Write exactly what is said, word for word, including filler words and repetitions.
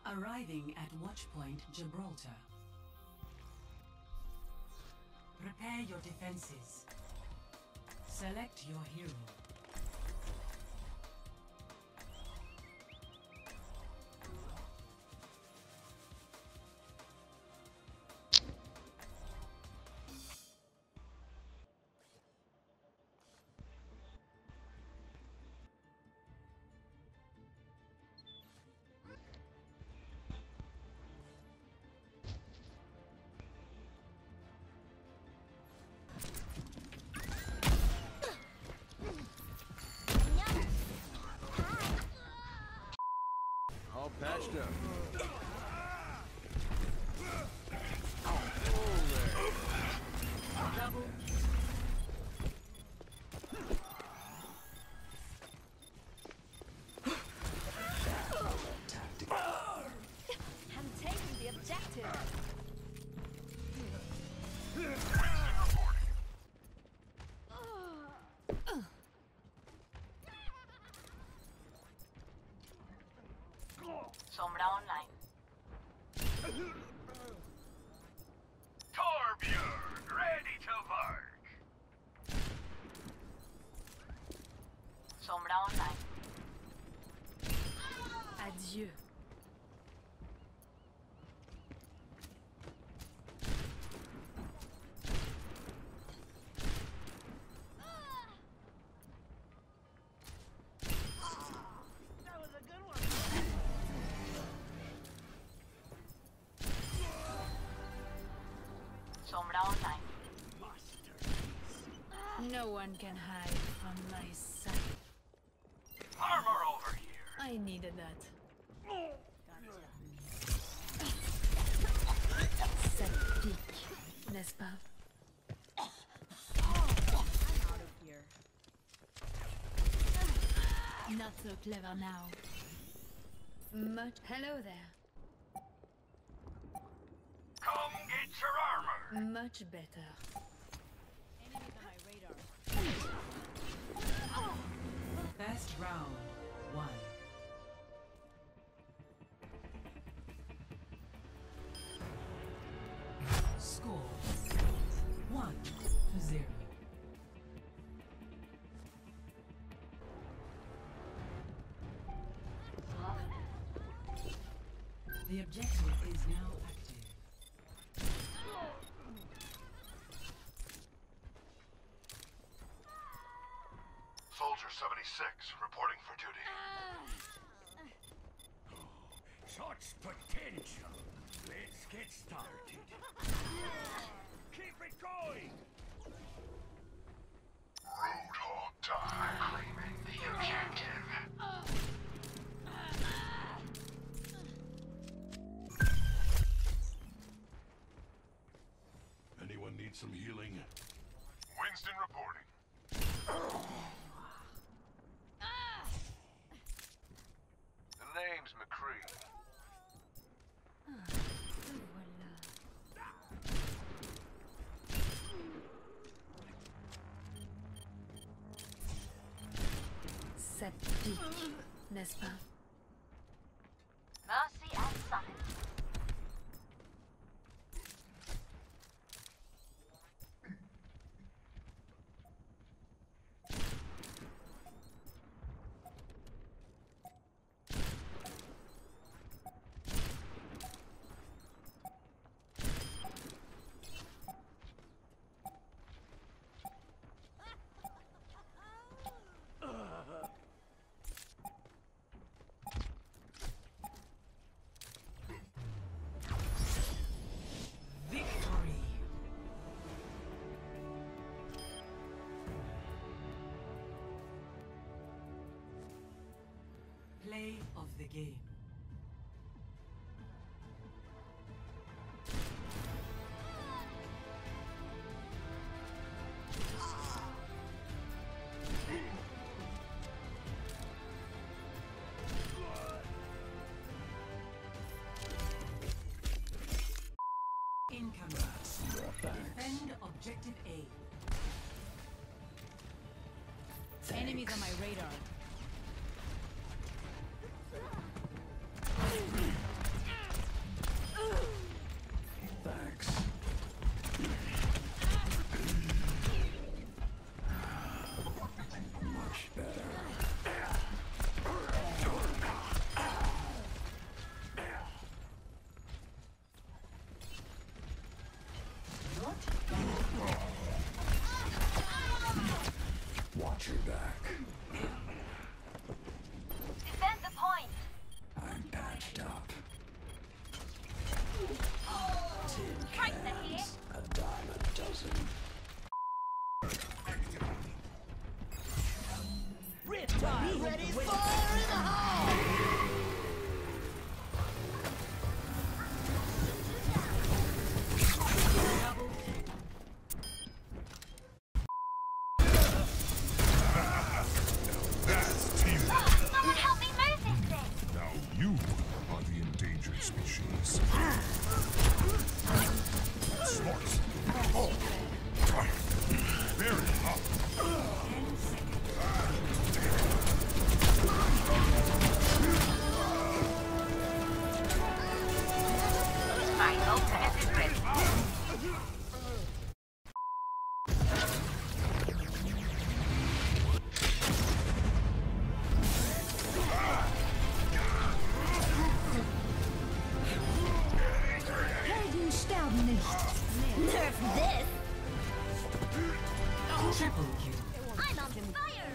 Arriving at Watchpoint Gibraltar. Prepare your defenses. Select your hero. All patched up. Double. I'm taking the objective. Sombra online. Torbjörn, ready to work. Sombra online. Adieu. Sombra online. No one can hide from my sight. Armor over here. I needed that. Cette pique, n'est-ce pas? I'm out of here. Not so clever now. Much. Hello there. Come get your armor. Much better. Enemies on my radar. Best round one. Score one to zero. The objective is now active. Soldier seventy-six, reporting for duty. Such potential. Let's get started. Keep it going. Roadhog die. Claiming the objective. Anyone need some healing? Winston reporting. The name's McCree. Voilà. Ça pique, n'est-ce pas? Mercy and Summit. Victory! Play of the game. Incoming. Defend objective A. Enemies on my radar. species. Smart. Oh. Very hot. My ultimate is ready. Helden sterben nicht. Nerf this. Triple kill. I'm on fire.